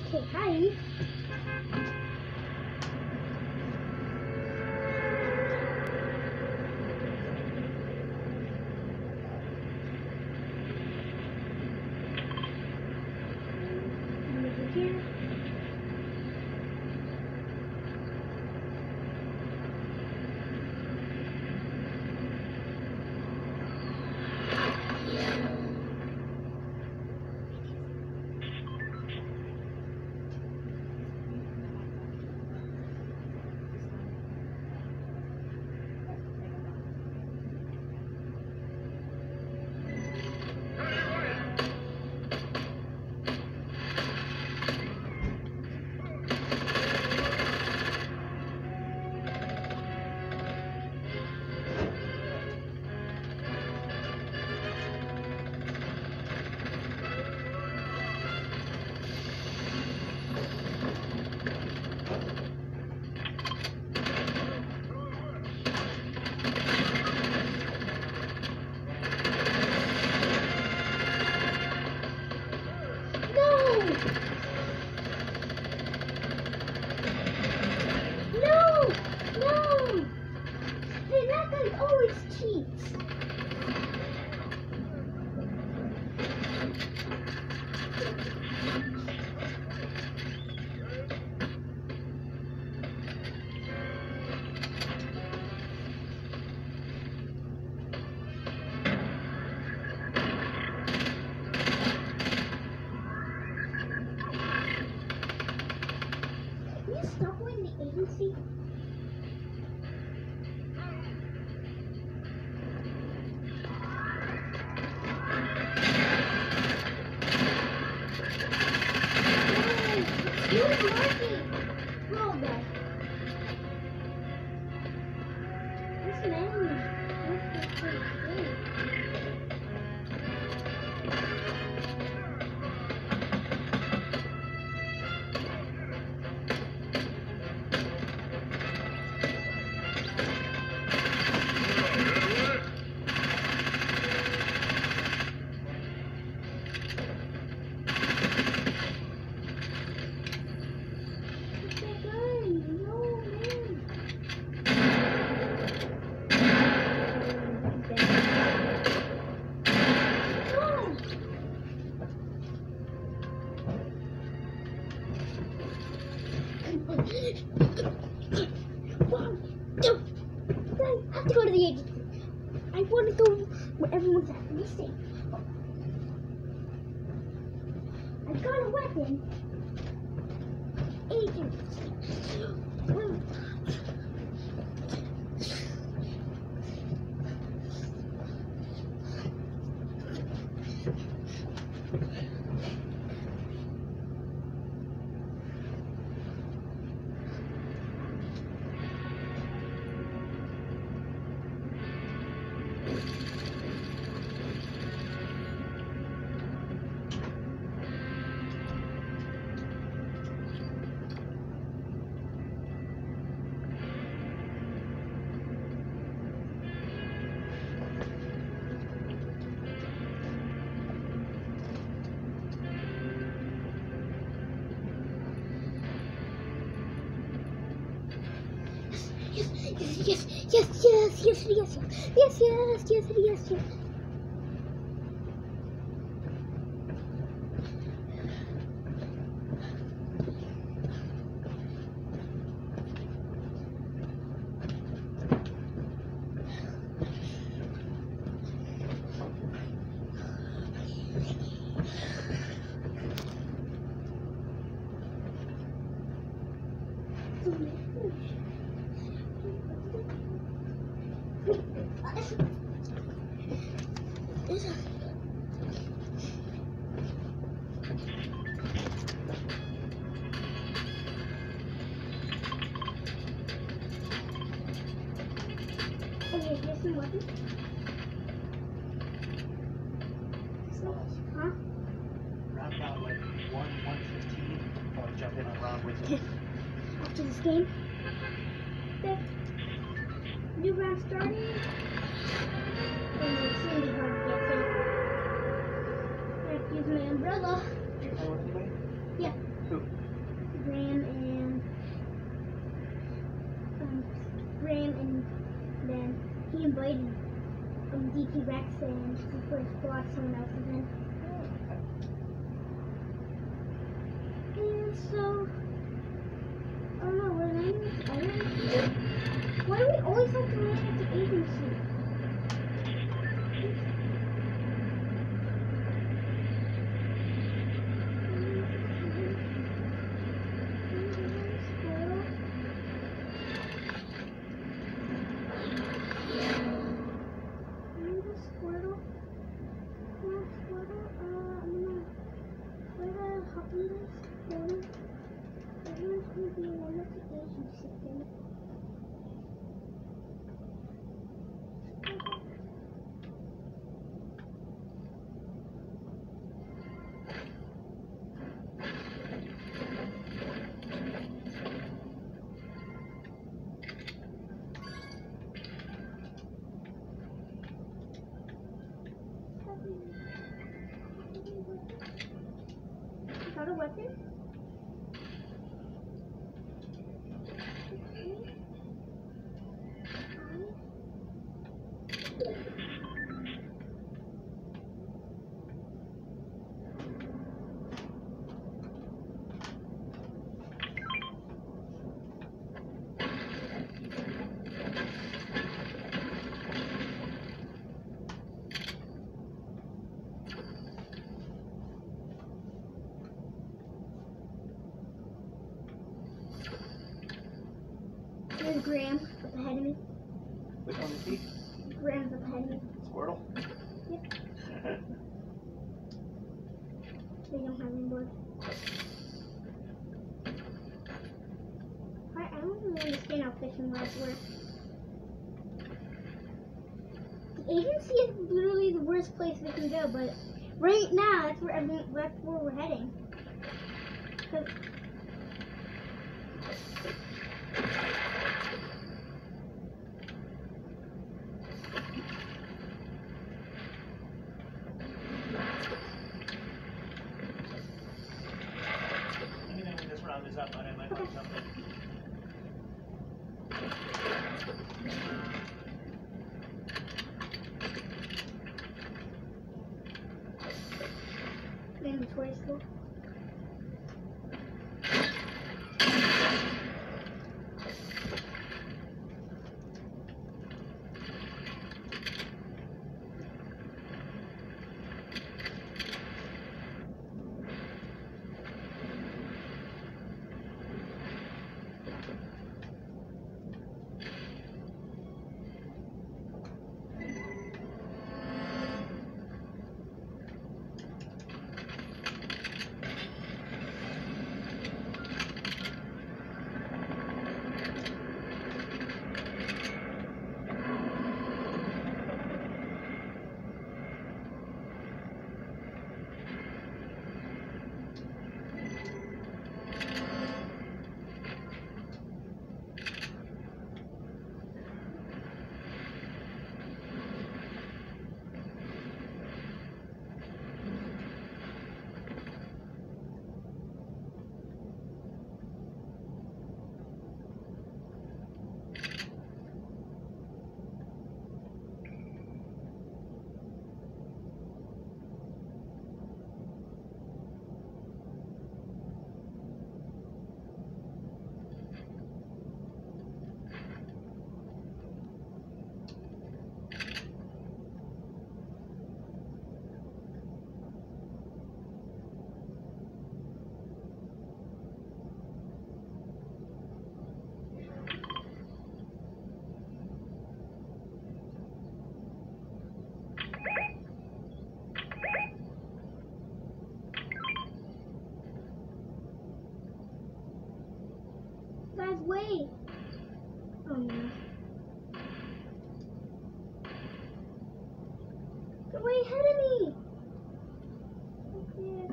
Okay, hi. Here. Stop with the agency. You're working. Roll that. This man is great. I have to go to the agency. I want to go where everyone's at. Let me see. I got a weapon. Agency. Yes. Okay, here's some weapons. Huh? Round about like 1:15. I'll jump in on round with you. After this game. Okay. New round starting. And it's gonna be hard to get through. I have to use my umbrella. Do you play with anybody? Yeah. Who? next and see first block someone else is in. And so, I don't know, we're landing at the Why do we always have to land at the agency? Got a weapon? There's Graham up ahead of me. Which one is he? Graham's up ahead of me. Squirtle? Yep. They don't have him board. I don't really understand how fishing rods work. The agency is literally the worst place we can go, but right now that's where we're heading. 'Cause is up, but I might want something. Mandatory school. Guys, wait! Oh no. You're way ahead of me! Okay.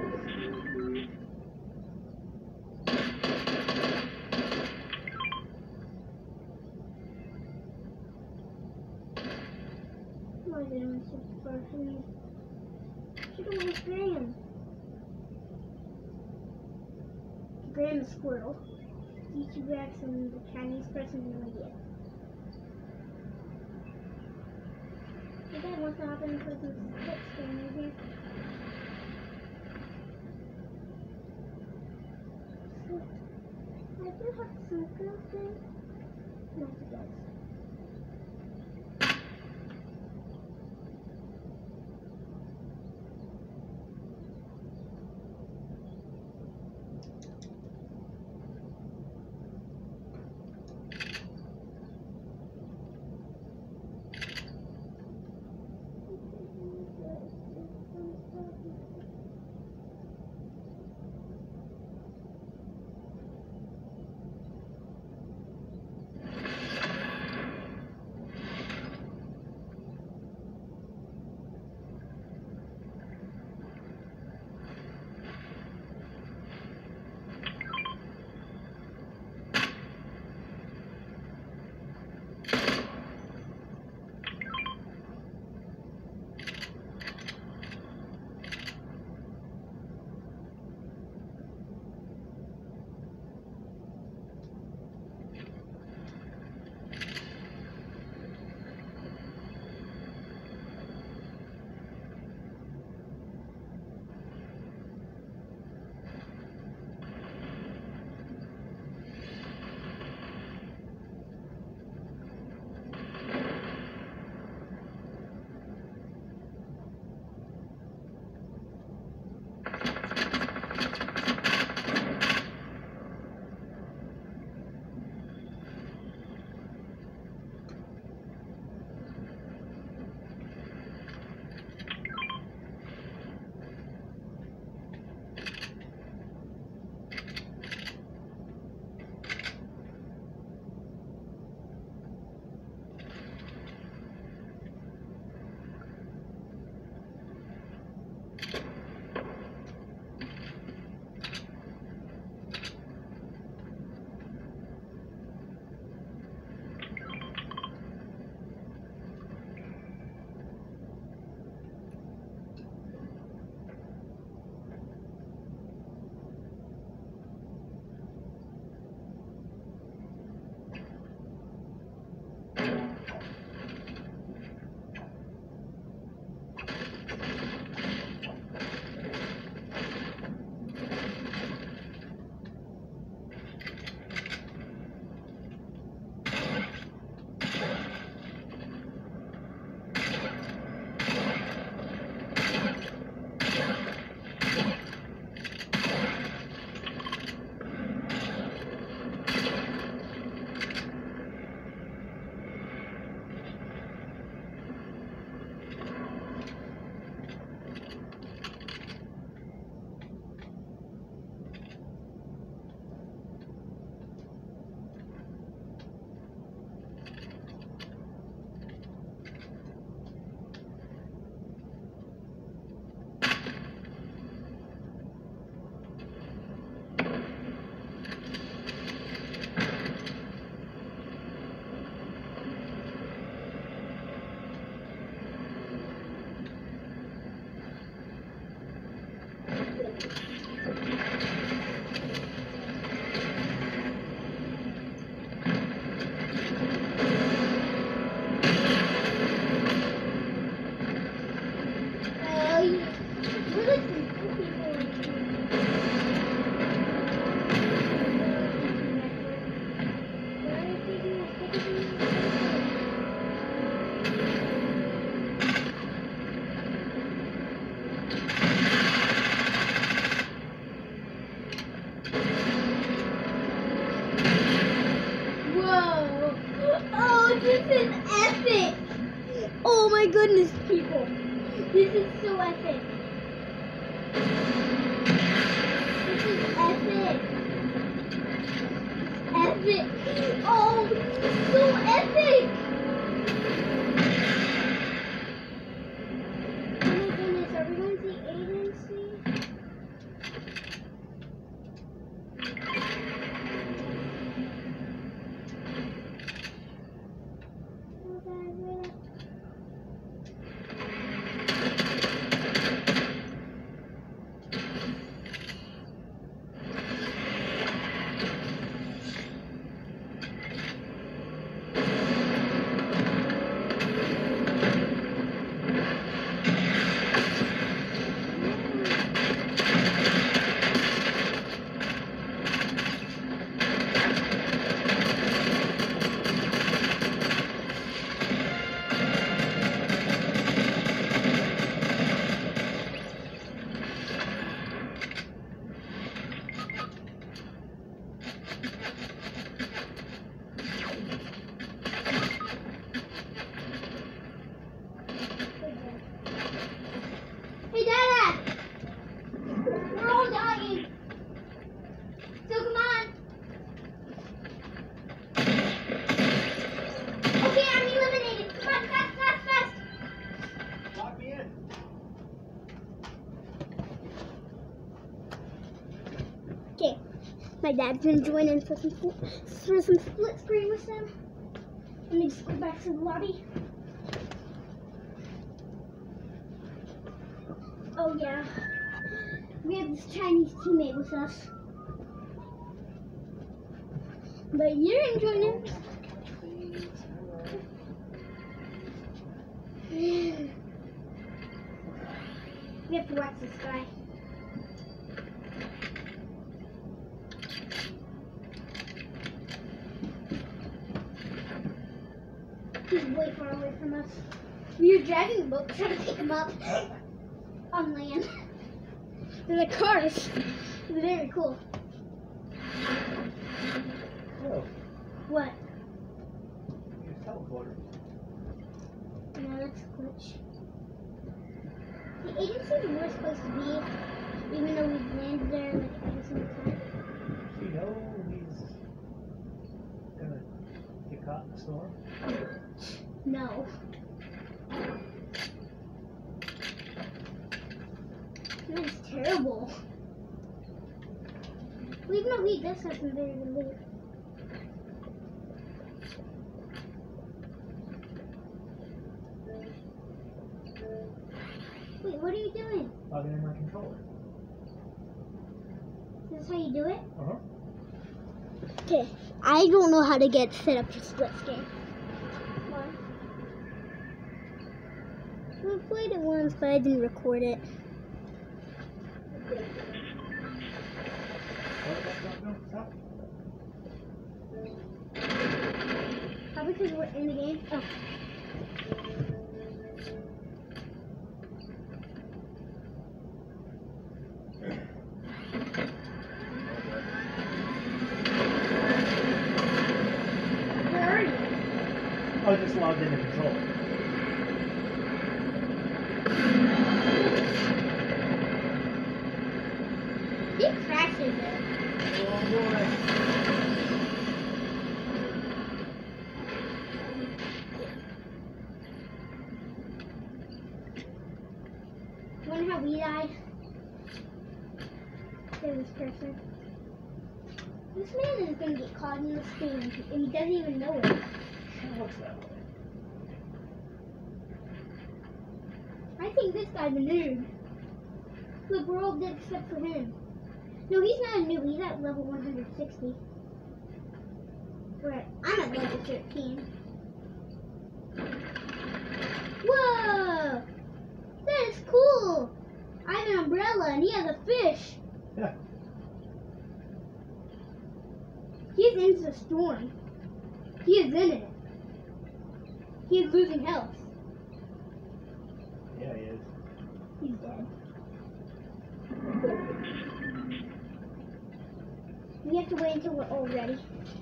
Why did I miss so far from me? Should have went Graham. Graham is Squirtle. YouTube Rex and the Chinese person, no idea. I got one also happened because there's a split screen in here. So, I do have some good things. Not the best. This is epic! Oh my goodness, people. This is so epic. This is epic. Epic. Oh, this is so epic. Oh my goodness, are we going to see agency? Okay, my dad's gonna join in for some split screen with them. Let me just go back to the lobby. Oh yeah, we have this Chinese teammate with us. But you're enjoying it. We have to watch this guy. He's way far away from us. We were driving a boat trying to pick him up on land. They're the cars. They're very cool. Whoa. What? Here's a teleporter. No, that's a glitch. The agency's the worst place to be, even though we've landed there like every single time. Do you know he's gonna get caught in the storm? No. That's terrible. Well, even though he does have some very good loot. Wait, what are you doing? Plugging in my controller. Is this how you do it? Uh-huh. Okay, I don't know how to get set up to split screen. Why? I played it once, but I didn't record it. Stop. Probably because we're in the game. Oh. Where are you? I just logged in the controller. It crashes it. Oh boy. Wonder how we died? There's this person. This man is gonna get caught in the storm, and he doesn't even know it. Sure looks that way. I think this guy's a noob. Look, we're all dead except for him. No, he's not a noob. He's at level 160. I'm at level 13. Whoa! That is cool! I have an umbrella and he has a fish. Yeah. He's into the storm. He is in it. He is losing health. Yeah, he is. He's dead. We have to wait until we're all ready.